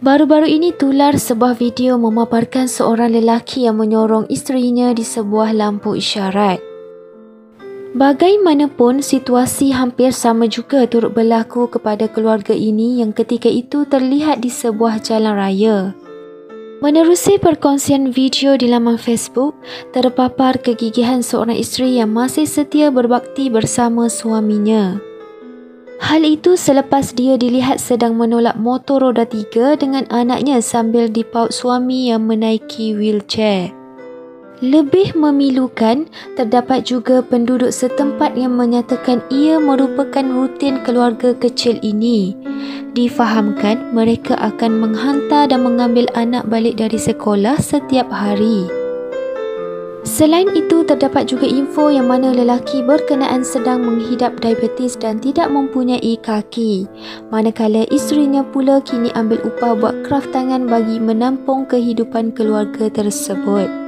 Baru-baru ini tular sebuah video memaparkan seorang lelaki yang menyorong isterinya di sebuah lampu isyarat. Bagaimanapun, situasi hampir sama juga turut berlaku kepada keluarga ini yang ketika itu terlihat di sebuah jalan raya. Menerusi perkongsian video di laman Facebook, terpapar kegigihan seorang isteri yang masih setia berbakti bersama suaminya. Hal itu selepas dia dilihat sedang menolak motor roda 3 dengan anaknya sambil dipaut suami yang menaiki wheelchair. Lebih memilukan, terdapat juga penduduk setempat yang menyatakan ia merupakan rutin keluarga kecil ini. Difahamkan mereka akan menghantar dan mengambil anak balik dari sekolah setiap hari. Selain itu, terdapat juga info yang mana lelaki berkenaan sedang menghidap diabetes dan tidak mempunyai kaki. Manakala isterinya pula kini ambil upah buat kraf tangan bagi menampung kehidupan keluarga tersebut.